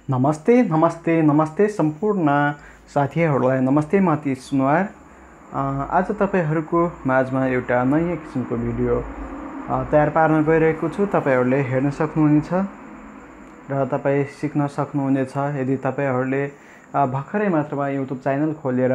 नमस्ते नमस्ते नमस्ते सम्पूर्ण साथीहरूलाई नमस्ते म तीज सुनवार। आज तपाईहरुको माझमा एउटा नयाँ किसिमको भिडियो तयार पार्न गइरहेको छु। तपाईहरुले हेर्न सक्नुहुनेछ र तपाई सिक्न सक्नुहुनेछ। यदि तपाईहरुले भर्खरै मात्रमा युट्युब च्यानल खोलेर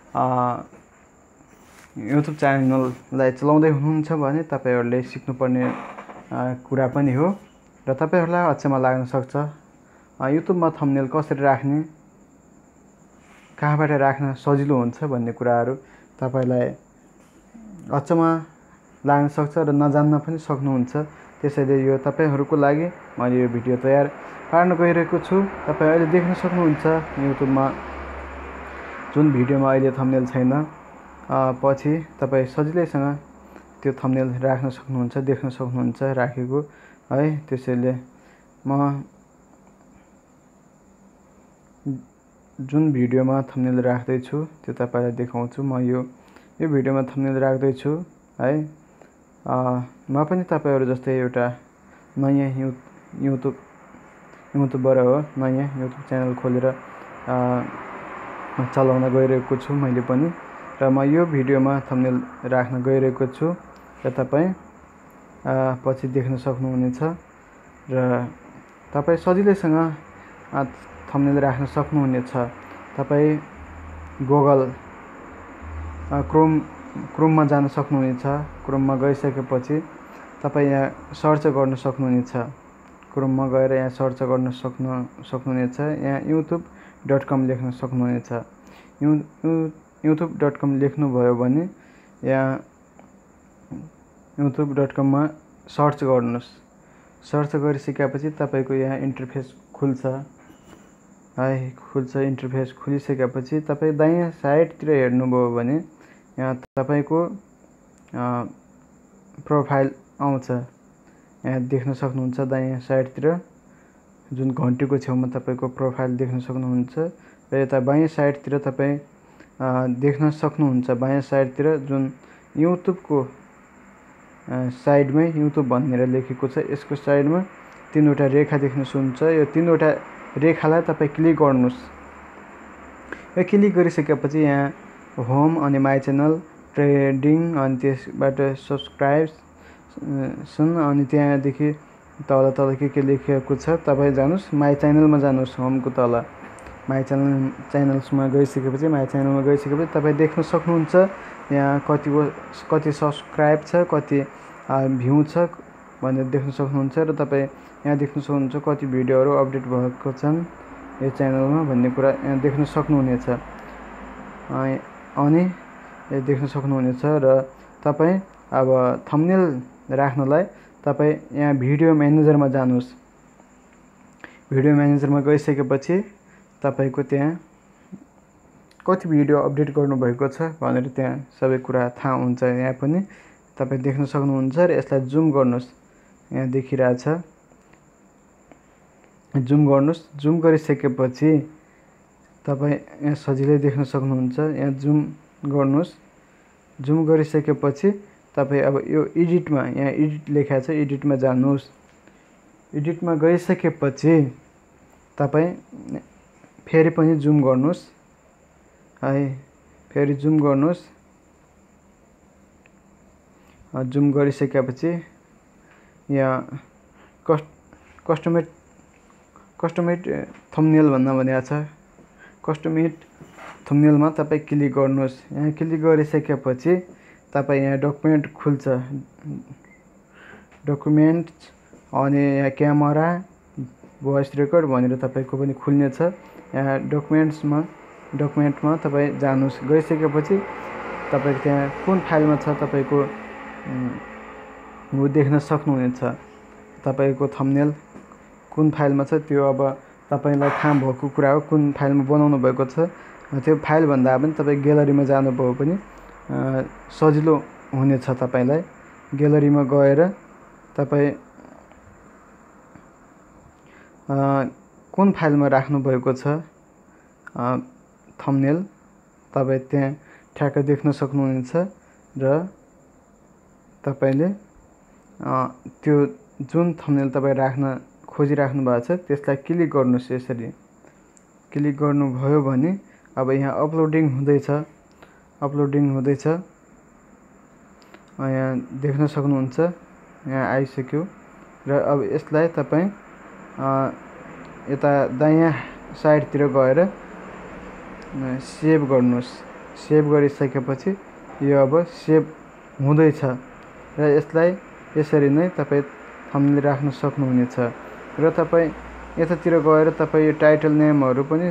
युट्युब च्यानललाई चलाउँदै हुनुहुन्छ भने तपाईहरुले सिक्नुपर्ने कुरा पनि हो र तपाईहरुलाई अचम्म लाग्न सक्छ। युट्युबमा थम्बनेल कसरी राख्ने, कहाँबाट राख्न सजिलो हुन्छ भन्ने कुराहरू तपाईलाई अचम्म लाग्न सक्छ र नजान्न पनि सक्नुहुन्छ। त्यसैले यो तपाईहरुको लागि मैले यो भिडियो तयार पार्न गइरहेको छु। तपाई अहिले देख्न सक्नुहुन्छ युट्युबमा जुन भिडियोमा अहिले थम्बनेल छैन, पछि तपाई सजिलैसँग त्यो थम्बनेल राख्न सक्नुहुन्छ, देख्न सक्नुहुन्छ राखेको है। त्यसैले म जुन भिडियोमा थम्बनेल राख्दै छु त्यो तपाईलाई देखाउँछु। म यो भिडियोमा थम्बनेल राख्दै छु है। म पनि तपाईहरु जस्तै एउटा नयाँ युट्युबर हो। नयाँ युट्युब च्यानल खोलेर चलाउन गइरहेको छु मैले पनि, र म यो भिडियोमा थम्बनेल राख्न गइरहेको छु र तपाई पछि देख्न सक्नुहुनेछ र तपाई सजिलैसँग थम्बनेल राख्न सक्नुहुनेछ। तपाई गुगल क्रोममा जान सक्नुहुनेछ। क्रोममा गइसकेपछि तपाई यहाँ सर्च गर्न सक्नुहुनेछ। क्रोममा गएर यहाँ सर्च गर्न सक्नुहुनेछ। यहाँ youtube.com लेख्न सक्नुहुनेछ। youtube.com लेख्नुभयो भने यहाँ youtube.com मा सर्च गर्नुस्। सर्च गरिसकेपछि तपाईको यहाँ इन्टरफेस खुल्छ है। इन्टरफेस खुलिसकेपछि तपाई दायाँ साइडतिर हेर्नुभयो भने यहाँ तपाईको प्रोफाइल आउँछ। यहाँ देख्न सक्नुहुन्छ दायाँ साइडतिर जुन घण्टीको छेउमा तपाईको प्रोफाइल देख्न सक्नुहुन्छ र यता बायाँ साइडतिर तपाई देख्न सक्नुहुन्छ। बायाँ साइडतिर जुन युट्युबको साइडमै युट्युब भनेर लेखेको छ, यसको साइडमा तीनवटा रेखा देख्न सक्नुहुन्छ। यो तीनवटा रेखालाई तपाई क्लिक गर्नुस्। यो क्लिक गरिसकेपछि यहाँ होम अनि माई च्यानल, ट्रेडिङ अनि त्यसबाट सब्स्क्राइब्सन अनि त्यहाँदेखि तल के लेखेको छ तपाई जानुस् माई च्यानलमा जानुस्। होमको तल माई च्यानल्समा गइसकेपछि तपाई देख्न सक्नुहुन्छ यहाँ कति सब्स्क्राइब छ, कति भ्यू छ भनेर देख्न सक्नुहुन्छ र तपाई यहाँ देख्न सक्नुहुन्छ कति भिडियोहरु अपडेट भएको छन् यो च्यानलमा भन्ने कुरा यहाँ देख्न सक्नुहुनेछ। अनि यो देख्न सक्नुहुनेछ र तपाई अब थम्बनेल राख्नलाई तपाई यहाँ भिडियो म्यानेजरमा जानुस्। भिडियो म्यानेजरमा गइसकेपछि तपाईको त्यहाँ कति भिडियो अपडेट गर्नुभएको छ भनेर त्यहाँ सबै कुरा थाहा हुन्छ। यहाँ पनि तपाई देख्न सक्नुहुन्छ र यसलाई जुम गर्नुस्। यहाँ देखिरहेछ, जुम गर्नुस्। जुम गरिसकेपछि तपाई यहाँ सजिलै देख्न सक्नुहुन्छ। यहाँ जुम गर्नुस्। जुम गरिसकेपछि तपाई अब यो एडिटमा यहाँ एडिट लेखेको छ, एडिटमा जानुस्। एडिटमा गइसकेपछि तपाई फेरि पनि जुम गर्नुस् है। फेरि जुम गर्नुस्। जुम गरिसकेपछि यहाँ कस्टमाइज थम्बनेल भनेको छ। कस्टमाइज थम्बनेलमा तपाई क्लिक गर्नुस्। यहाँ क्लिक गरिसकेपछि तपाई यहाँ डकुमेन्ट खुल्छ। डकुमेन्ट्स अनि यहाँ क्यामेरा, भोइस रेकर्ड भनेर तपाईको पनि खुल्नेछ। यहाँ डकुमेन्टमा तपाई जानुस्। गइसकेपछि तपाई त्यहाँ कुन फाइलमा छ तपाईको देख्न सक्नुहुनेछ। तपाईको थम्बनेल कुन फाइलमा छ त्यो अब तपाईलाई थाहा भएको कुरा हो। कुन फाइलमा बनाउनु भएको छ त्यो फाइल भन्दा पनि तपाई ग्यालरीमा जानुभयो पनि सजिलो हुनेछ तपाईलाई। ग्यालरीमा गएर तपाई कुन फाइलमा राख्नु भएको छ थम्बनेल तपाई त्यहाँ ठ्याक्क देख्न सक्नुहुनेछ र तपाईले त्यो जुन थम्बनेल तपाई राख्न खोजिराख्नु भएको छ त्यसलाई क्लिक गर्नुहोस्। यसरी क्लिक गर्नुभयो भने अब यहाँ अपलोडिङ हुँदैछ। यहाँ देख्न सक्नुहुन्छ यहाँ आइसक्यो र अब यसलाई तपाईँ यता दायाँ साइडतिर गएर सेभ गर्नुहोस्। सेभ गरिसकेपछि यो अब सेभ हुँदैछ र यसलाई यसरी नै तपाईँ थम्बनेल राख्न सक्नुहुनेछ। र तपाईँ यतातिर गएर तपाईँ यो टाइटल नेमहरू पनि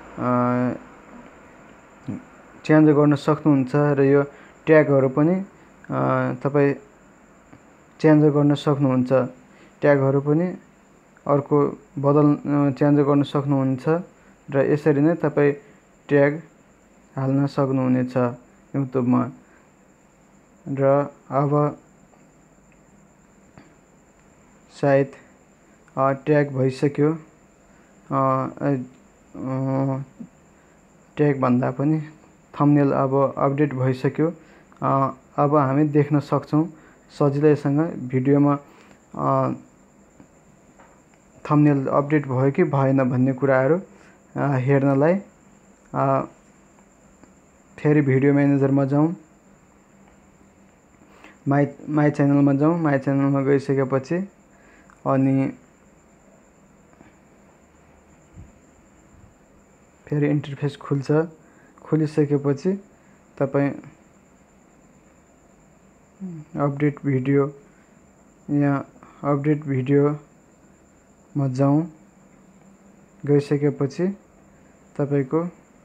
चेन्ज गर्न सक्नुहुन्छ र यो ट्यागहरू पनि तपाईँ चेन्ज गर्न सक्नुहुन्छ। ट्यागहरू पनि अर्को चेन्ज गर्न सक्नुहुन्छ र यसरी नै तपाईँ ट्याग हाल्न सक्नुहुनेछ युट्युबमा। र अब सायद ट्याग भइसक्यो। ट्याग भन्दा पनि थम्बनेल अब अपडेट भइसक्यो। अब हामी देख्न सक्छौँ सजिलैसँग भिडियोमा थम्बनेल अपडेट भयो कि भएन भन्ने कुराहरू हेर्नलाई फेरि भिडियो म्यानेजरमा जाउँ, माई च्यानलमा जाउँ। माई च्यानलमा गइसकेपछि अनि फेरि इन्टरफेस खुल्छ। खुलिसकेपछि तपाईँ अपडेट भिडियो, यहाँ अपडेट भिडियोमा जाउँ। गइसकेपछि तपाईको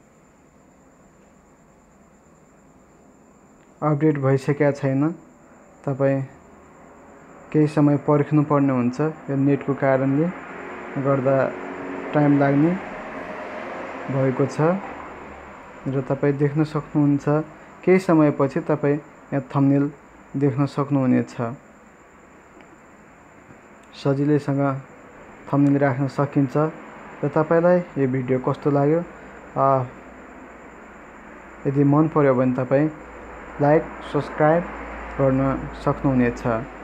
अपडेट भइसकेको छैन। तपाईँ केही समय पर्खिनु पर्ने हुन्छ। यो नेटको कारणले गर्दा टाइम लाग्ने भएको छ र तपाईँ देख्न सक्नुहुन्छ केही समयपछि तपाईँ यहाँ थम्बनेल देख्न सक्नुहुनेछ। सजिलैसँग थम्बनेल राख्न सकिन्छ। र तपाईलाई यो भिडियो कस्तो लाग्यो, यदि मन पर्यो भने तपाईँ लाइक सब्स्क्राइब गर्न सक्नुहुनेछ।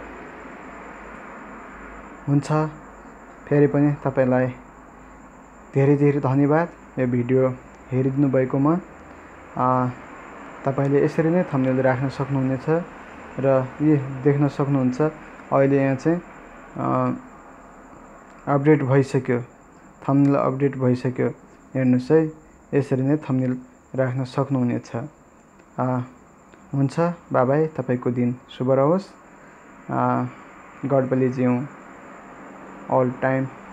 हुन्छ, फेरि पनि तपाईलाई धेरै धेरै धन्यवाद यो भिडियो हेरिदिनु भएकोमा। तपाईले यसरी नै थम्बनेल राख्न सक्नुहुनेछ र यो देख्न सक्नुहुन्छ अहिले यहाँ चाहिँ अपडेट भइसक्यो। थम्बनेल अपडेट भइसक्यो। हेर्नुस् है, यसरी नै थम्बनेल राख्न सक्नुहुनेछ। हुन्छ, बाइ बाइ। तपाईको दिन शुभ रहोस्। God bless you all time.